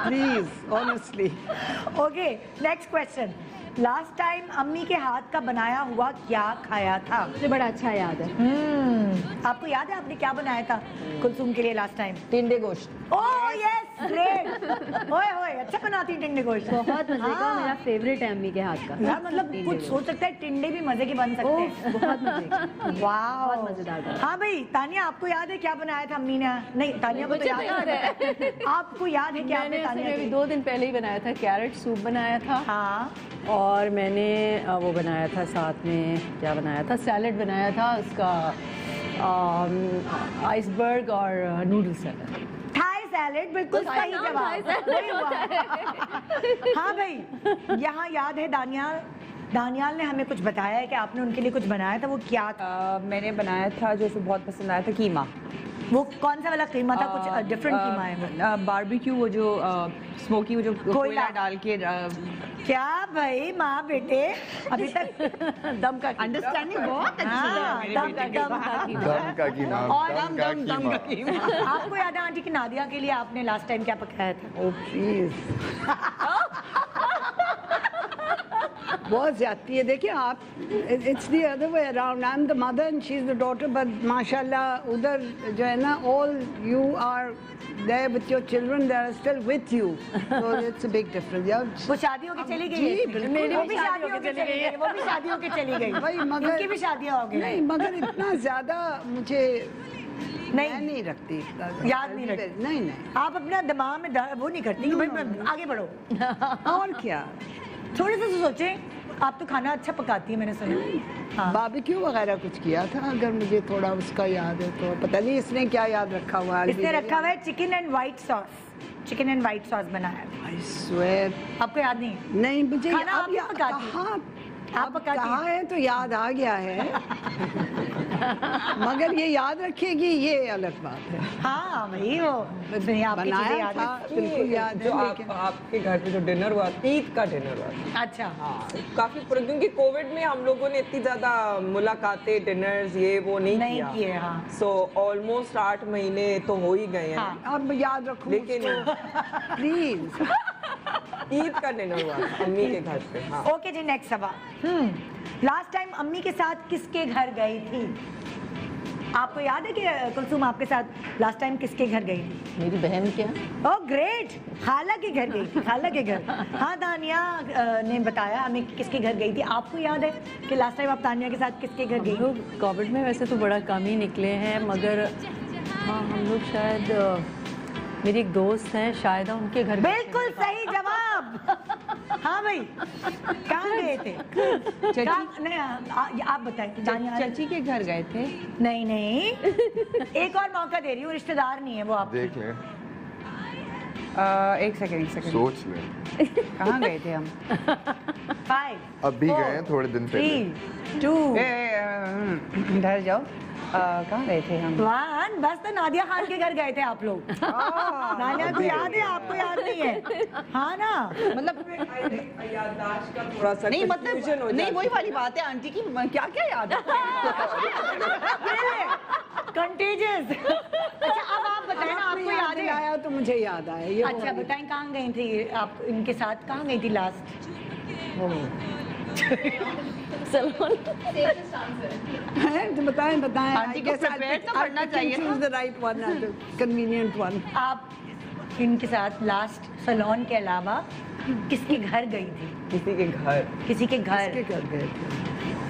Please honestly. Okay, next question. Last time अम्मी के हाथ का बनाया हुआ क्या खाया था? मुझे बड़ा अच्छा याद है। आपको याद है आपने क्या बनाया था कुलसुम के लिए लास्ट टाइम? टिंडे गोश्त। Oh yes, great. ओए ओए, अच्छा बनाती है टिंडे गोश्त। बहुत मजे का, मेरा फेवरेट है अम्मी के हाथ का। यार मतलब कुछ सोच सकता है, टिंडे भी मजे के बन सकते हैं। बहुत मजे का। वाह, बहुत मजेदार था। हाँ भाई, तानिया आपको याद है क्या बनाया था अम्मी ने? नहीं, तानिया को तो याद है। आपको याद है क्या? मैंने अभी 2 दिन पहले ही बनाया था, कैरेट सूप बनाया था। हाँ, और मैंने वो बनाया था साथ में, क्या बनाया था, सैलेड बनाया था उसका, आइसबर्ग और नूडल सैलेड। थाई सैलेड, बिल्कुल सही जवाब। वही हुआ। हाँ भाई, यहाँ याद है दानियाल ने हमें कुछ बताया है कि आपने उनके लिए कुछ बनाया था, वो क्या था? मैंने बनाया था जो उसे बहुत पसंद आया था, कीमा। वो कौन सा वाला कीमा था? कुछ डिफरेंट कीमा है वो? बारबेक्यू, वो जो स्मोकी, वो जो कोयला डाल के। क्या भाई, माँ बेटे अभी तक दम का अंडरस्टैंडिंग बहुत अच्छी है। दम का कीमा। और दम का कीमा। आपको याद है आंटी की नादिया के लिए आपने लास्ट टाइम क्या पकाया था? ओह प्लीज, बहुत ज्यादती है। देखिए आप, it's the other way around. I am the mother and she is the daughter, but माशाल्लाह उधर जो है ना, all you are there with your children, they are still with you, so it's a big difference. यार वो शादी होके चली गई है? वो भी शादी होके चली गई। वो भी शादी होके चली गई भाई, मगर इनकी भी शादियां हो गई। नहीं, मगर इतना ज्यादा मुझे नहीं रखती, याद नहीं रखती। नहीं, आप अपना दिमाग में वो नहीं करती कि भाई आगे बढ़ो। और क्या, थोड़े से सोचें। आप तो खाना अच्छा पकाती है, मैंने सुना। हाँ, बारबेक्यू वगैरह कुछ किया था, अगर मुझे थोड़ा उसका याद है तो। पता नहीं इसने क्या याद रखा हुआ है। इसने रखा हुआ है chicken and white sauce. Chicken and white sauce बनाया है। I swear, आपको याद नहीं? नहीं मुझे खाना आप ही पकाती? आप पकाती कहा है तो याद आ गया है। मगर ये याद रखेगी, ये अलग बात है। हाँ भाई, वो आपकी चीजें याद था, बिल्कुल याद जो है। आपके घर पे जो डिनर हुआ, ईद का डिनर हुआ। अच्छा, हाँ, काफी क्योंकि कोविड में हम लोगों ने इतनी ज्यादा मुलाकातें, डिनर्स ये वो नहीं किए। हाँ, सो ऑलमोस्ट 8 महीने तो हो ही गए हैं। हाँ। अब याद रखो लेकिन प्लीज। ईद का डिनर हुआ अम्मी के घर पे। हाँ। ओके जी, नेक्स्ट सवाल। लास्ट टाइम अम्मी के साथ किसके घर गई थी? आपको याद है कि कुलसुम आपके साथ लास्ट टाइम किसके घर गई थी? मेरी बहन क्या? ओह ग्रेट, खाला के घर गई थी। खाला के घर। हाँ, तानिया ने बताया हमें किसके घर गई थी। आपको याद है कि लास्ट टाइम आप तानिया के साथ किसके घर गई? हम लोग कोविड में वैसे तो बड़ा कम ही निकले हैं, मगर हाँ हम लोग शायद, मेरी एक दोस्त है शायद, उनके घर। बिल्कुल सही जवाब। हाँ भाई, कहाँ गए थे? नहीं, आप बताएं। चाची के घर गए थे? नहीं, एक और मौका दे रही हूँ, रिश्तेदार नहीं है वो। आप देख लें, एक सेकंड सोच लें। कहाँ गए थे हम? 5 अभी गए हैं थोड़े दिन पहले। 3 2 ठहर जाओ, कहाँ गए थे हम? 1। बस तो नादिया खान के घर गए थे आप लोग। नादिया को याद है, आपको याद नहीं है? हाँ ना, मतलब याददाश्त का थोड़ा सा नहीं, मतलब confusion हो नहीं, जाती वही वाली बात है आंटी की, क्या क्या याद है। कंटेजियस। अच्छा, अब आप बताएं ना, आपको याद है? आया तो मुझे याद आया ये। अच्छा बताएं, कहाँ गई थी आप इनके साथ? कहाँ गई थी लास्ट? तो बताएं। आंटी को prepared तो करना चाहिए ना। the right one, the convenient one. आप इनके साथ लास्ट सैलून के अलावा किसके घर गई थी? किसी के घर। किसी के घर। किसके घर गए थे?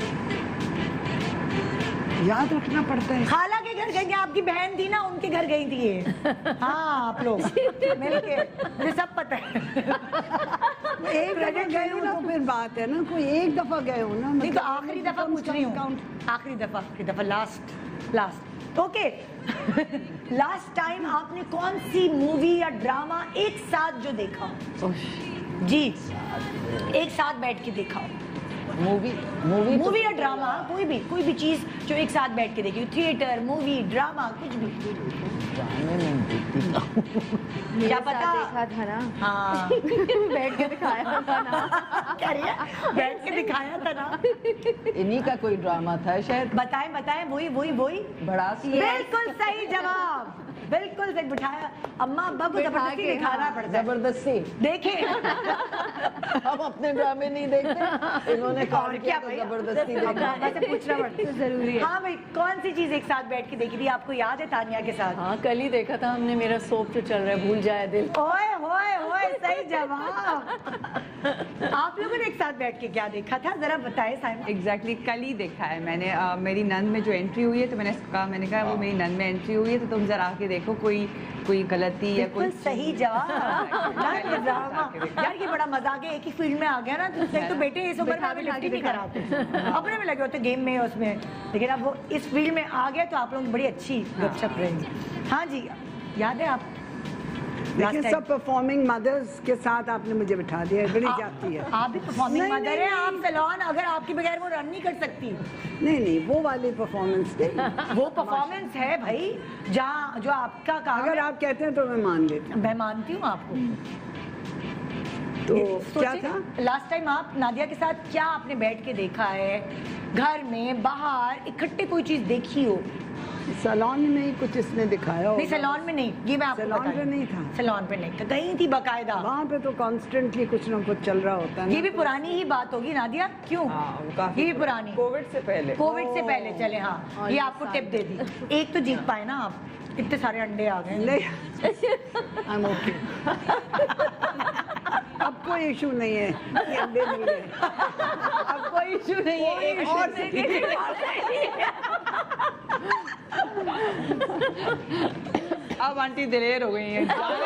याद रखना पड़ता है। खाला के घर गई थी, आपकी बहन थी ना, उनके घर गई थी ये। हाँ, आप लोग मिलके, मुझे सब पता है। एक दफा गए हो तो फिर बात है ना, कोई एक दफा गए हो ना। नहीं तो आखिरी दफा पूछ रही हूँ, आखिरी दफा लास्ट। ओके, लास्ट टाइम आपने कौन सी मूवी या ड्रामा एक साथ जो देखा हो? जी, एक साथ बैठ के देखा हो। मूवी या ड्रामा, कोई भी चीज जो एक साथ बैठ के देखी हो। थिएटर, मूवी, ड्रामा, कुछ भी। क्या पता देखा था ना। हाँ, बैठ के दिखाया था ना। क्या रही है? बैठ के दिखाया था ना। इन्हीं का कोई ड्रामा था शायद। बताएं, वही भड़ास। बिल्कुल सही जवाब। बिल्कुल सही बिठाया। अम्मा अब्बा को जबरदस्ती दिखाना पड़ता है। जबरदस्ती देखें हम अपने ड्रामे नहीं देखते, इन्होंने और क्या भाई, जबरदस्ती वैसे पूछना पड़ता है। जरूरी है। हाँ भाई, कौन सी चीज एक साथ बैठ के देखी थी? आपको याद है तानिया के साथ? हाँ कल ही देखा था हमने, मेरा सोप जो चल रहा है भूल जाए दिल। ओए होए होए, सही जवाब। आप लोगों ने एक साथ बैठ के क्या देखा था, जरा बताएं साइमन। एग्जैक्टली कल ही देखा है मैंने। मेरी नंद में जो एंट्री हुई है तो मैंने कहा वो मेरी नंद में एंट्री हुई है तो तुम जरा आके देखो कोई गलती या कोई सही जवाब। यार ये बड़ा मजा आ गया, एक ही फील्ड में आ गया ना। तो बेटे इस उम्र में लिफ्ट ही नहीं कराते, अपने में लगे होते गेम में उसमें, लेकिन अब वो इस फील्ड में आ गए तो आप लोग बड़ी अच्छी गपशप रहेंगी। हाँ जी, याद है आप लेकिन सब परफॉर्मिंग मदर्स के साथ आपने मुझे बिठा दिया, बड़ी जाती है। आप भी परफॉर्मिंग मदर है, आप सलोन, अगर आपके बगैर वो रन नहीं कर सकती। नहीं वो वाली परफॉर्मेंस नहीं। वो परफॉर्मेंस है भाई, जहाँ जो आपका काम अगर है। आप कहते हैं तो मैं मान लेती हूँ। मैं मानती हूँ आपको। तो क्या था? लास्ट टाइम आप नादिया के साथ क्या आपने बैठ के देखा है, घर में बाहर इकट्ठे कोई चीज देखी हो? सैलून में ही कुछ इसने दिखाया नहीं सैलून में नहीं, ये मैं आपको सैलून पे नहीं था। सैलून पे नहीं था, गई थी बकायदा। वहाँ पे तो कॉन्स्टेंटली कुछ ना कुछ चल रहा होता है। ये भी पुरानी ही बात होगी नादिया, क्यों? ये भी पुरानी, कोविड से पहले। कोविड से पहले चले। हाँ ये आपको टिप दे दी। एक तो जीत पाए ना आप, इतने सारे अंडे आ गए। नहीं I'm okay। अब कोई इशू नहीं है कि अंडे नहीं है। अब कोई इशू नहीं है, एक और अब आंटी दिलेर हो गई हैं।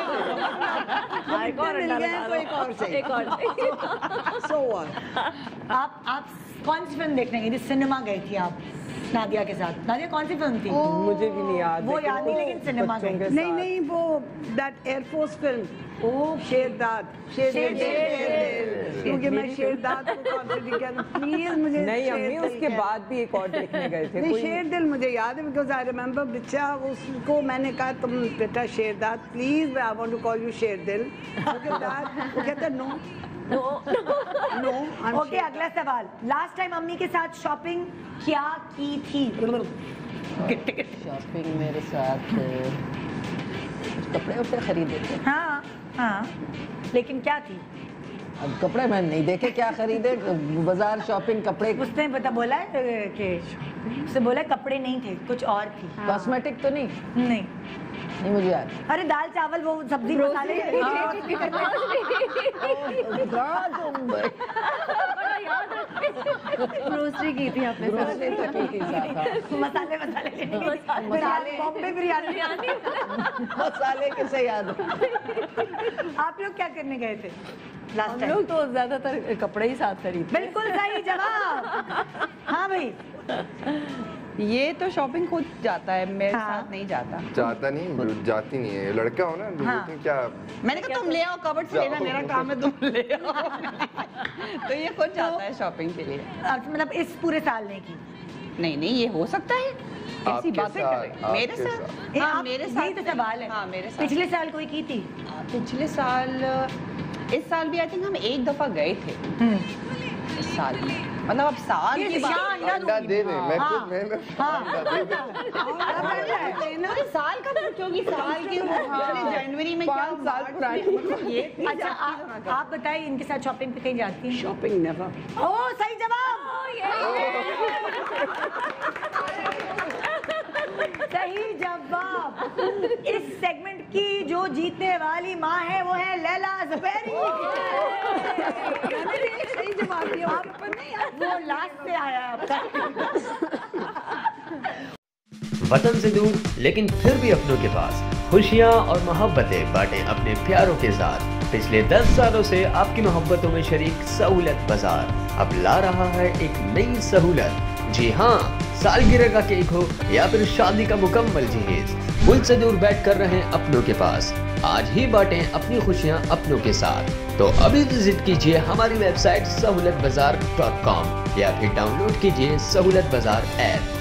एक और अंडा लगा लो। एक और सो आप कौन सी फिल्म देखने गई थी? सिनेमा गई थी आप नादिया के साथ? नादिया कौन सी फिल्म थी? मुझे भी नहीं याद। वो याद नहीं, लेकिन सिनेमा गई। नहीं वो that air force film. Oh Sherdad, क्योंकि मैं शेरदाद को कॉन्सेंट्रेट किया। प्लीज मुझे नहीं अम्मी, उसके बाद भी एक और देखने गए थे। नहीं शेरदिल मुझे याद है, बिकॉज आई रिमेम्बर बिच्चा उसको मैंने कहा तुम बेटा Sherdad please, I want to call you Sherdil. वो कहता नो। ओके, अगला सवाल। लास्ट टाइम अम्मी के साथ शॉपिंग क्या की थी? शॉपिंग मेरे साथ कपड़े वपड़े खरीदे थे। हाँ हाँ, लेकिन क्या थी? अब कपड़े मैंने नहीं देखे क्या खरीदे, बाजार शॉपिंग कपड़े। उसने बोला है कि उसने बोला कपड़े नहीं थे, कुछ और थी। कॉस्मेटिक तो नहीं? नहीं मुझे याद। अरे दाल चावल वो सब्जी मसाले ग्रोसरी की थी आपने साथ। मसाले बॉम्बे बिरयानी। मसाले कैसे याद? आप लोग क्या करने गए थे लास्ट हम टाइम? लोग तो ज्यादातर कपड़े ही साथ खरीदते। बिल्कुल सही जवाब। हाँ भाई, ये तो शॉपिंग खुद जाता है, मेरे साथ नहीं जाता। जाता नहीं, जाती नहीं है। लड़का हो ना, लेकिन क्या मैंने कहा तुम ले आओ कबर्ड से लेना, मेरा काम है तुम ले आओ। तो ये खुद जाता है शॉपिंग के लिए। मतलब इस पूरे साल नहीं की? नहीं ये हो सकता है, कैसी बातें कर रहे हैं? मेरे साथ? हाँ मेरे साथ यही तो सवाल है। हाँ मेरे साथ। पिछले साल कोई की थी? पिछले साल, इस साल भी आई थिंक हम एक दफा गए थे इस साल में। मतलब अब साल की बात, अंडा दे दे, मैं खुद मैं अरे साल का पूछोगी, साल की जनवरी में 5 साल पुरानी। ये अच्छा आप बताइए, इनके साथ शॉपिंग पे कहीं जाती हैं? Shopping never. ओ सही जवाब। सही जवाब। इस सेगमेंट की जो जीतने वाली माँ है वो है लैला ज़ुबैरी। सही जवाब दिया। वो लास्ट से आया आपका। वतन से दूर लेकिन फिर भी अपनों के पास खुशियाँ और मोहब्बतें बांटे अपने प्यारों के साथ। पिछले 10 सालों से आपकी मोहब्बतों में शरीक सहूलत बाजार अब ला रहा है एक नई सहूलत। जी हाँ, सालगिरह का केक हो या फिर शादी का मुकम्मल जहेज, मुल्क से दूर बैठ कर रहे अपनों के पास। आज ही बांटें अपनी खुशियाँ अपनों के साथ। तो अभी विजिट कीजिए हमारी वेबसाइट सहूलतबाजार.com या फिर डाउनलोड कीजिए सहूलत बाजार ऐप।